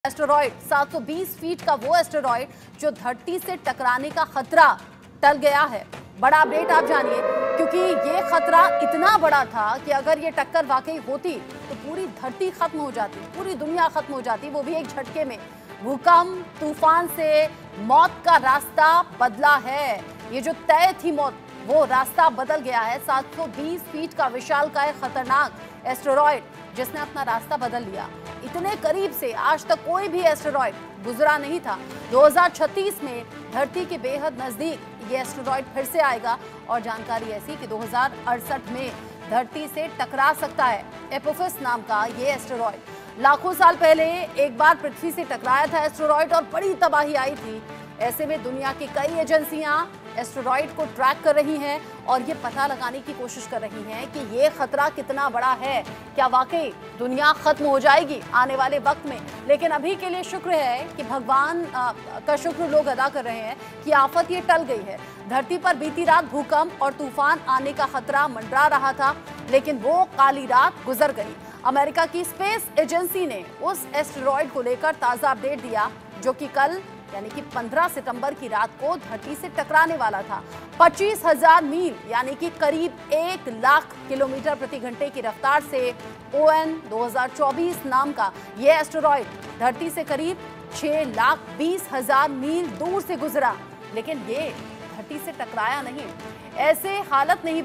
Asteroid 720 feet का वो asteroid जो धरती से टकराने का खतरा टल गया है। बड़ा अपडेट आप जानिए, क्योंकि ये खतरा इतना बड़ा था कि अगर ये टक्कर वाकई होती तो पूरी धरती खत्म हो जाती, पूरी दुनिया खत्म हो जाती, वो भी एक झटके में। भूकंप तूफान से मौत का रास्ता बदला है। ये जो तय थी मौत, वो रास्ता बदल गया है। 720 फीट का विशालकाय खतरनाक एस्टेरॉयड जिसने अपना रास्ता बदल लिया। इतने करीब से आज तक कोई भी एस्टेरॉयड गुजरा नहीं था। 2036 में धरती के बेहद नजदीक ये एस्टेरॉयड फिर से आएगा और जानकारी ऐसी कि 2068 में धरती से टकरा सकता है। एपोफिस नाम का ये एस्टेरॉयड लाखों साल पहले एक बार पृथ्वी से टकराया था एस्टेरॉयड और बड़ी तबाही आई थी। ऐसे में दुनिया की कई एजेंसियां एस्टेरॉयड को ट्रैक कर रही हैं और ये पता लगाने की कोशिश कर रही हैं कि ये खतरा कितना बड़ा है, क्या वाकई दुनिया खत्म हो जाएगी आने वाले वक्त में। लेकिन अभी के लिए शुक्र है कि भगवान का शुक्र लोग अदा कर रहे हैं कि आफत ये टल गई है। धरती पर बीती रात भूकंप और तूफान आने का खतरा मंडरा रहा था, लेकिन वो काली रात गुजर गई। अमेरिका की स्पेस एजेंसी ने उस एस्टेरॉयड को लेकर ताज़ा अपडेट दिया जो कि कल यानी कि 15 सितंबर की रात को धरती से टकराने वाला था। 25,000 मील यानी कि करीब 1 लाख किलोमीटर प्रति घंटे की रफ्तार से ON 2024 नाम का यह एस्टेरॉयड धरती से करीब 6,20,000 मील दूर से गुजरा, लेकिन ये धरती से टकराया नहीं। ऐसे हालात नहीं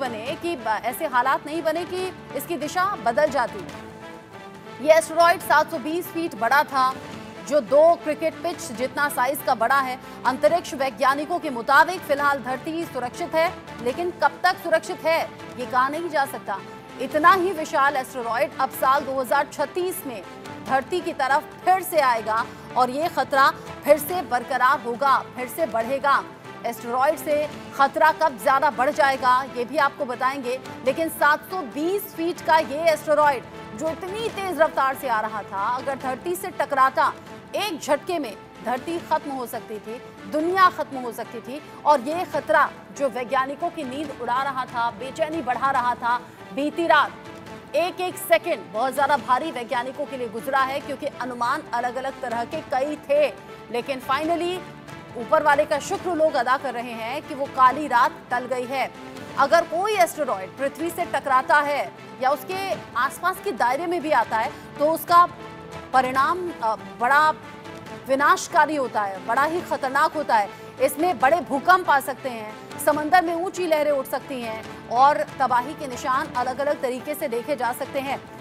बने कि इसकी दिशा बदल जाती। ये एस्टेरॉयड 720 फीट बड़ा था, जो 2 क्रिकेट पिच जितना साइज का बड़ा है। अंतरिक्ष वैज्ञानिकों के मुताबिक फिलहाल धरती सुरक्षित है, लेकिन कब तक सुरक्षित है ये कहा नहीं जा सकता। इतना ही विशाल एस्टेरॉयड अब साल 2036 में धरती की तरफ फिर से आएगा और ये खतरा फिर से बरकरार होगा, फिर से बढ़ेगा। एस्टेरॉयड से खतरा कब ज्यादा बढ़ जाएगा ये भी आपको बताएंगे, लेकिन 720 फीट का ये एस्टेरॉयड जो इतनी तेज रफ्तार से आ रहा था, अगर धरती से टकराता एक झटके में धरती खत्म हो सकती थी, दुनिया खत्म हो सकती थी। और ये खतरा जो वैज्ञानिकों की नींद उड़ा रहा था, बेचैनी बढ़ा रहा था, बीती रात एक एक सेकंड बहुत ज्यादा भारी वैज्ञानिकों के लिए गुजरा है, क्योंकि अनुमान अलग अलग तरह के कई थे। लेकिन फाइनली ऊपर वाले का शुक्र लोग अदा कर रहे हैं कि वो काली रात टल गई है। अगर कोई एस्टेरॉयड पृथ्वी से टकराता है या उसके आसपास के दायरे में भी आता है तो उसका परिणाम बड़ा विनाशकारी होता है, बड़ा ही खतरनाक होता है। इसमें बड़े भूकंप आ सकते हैं, समंदर में ऊंची लहरें उठ सकती हैं और तबाही के निशान अलग अलग तरीके से देखे जा सकते हैं।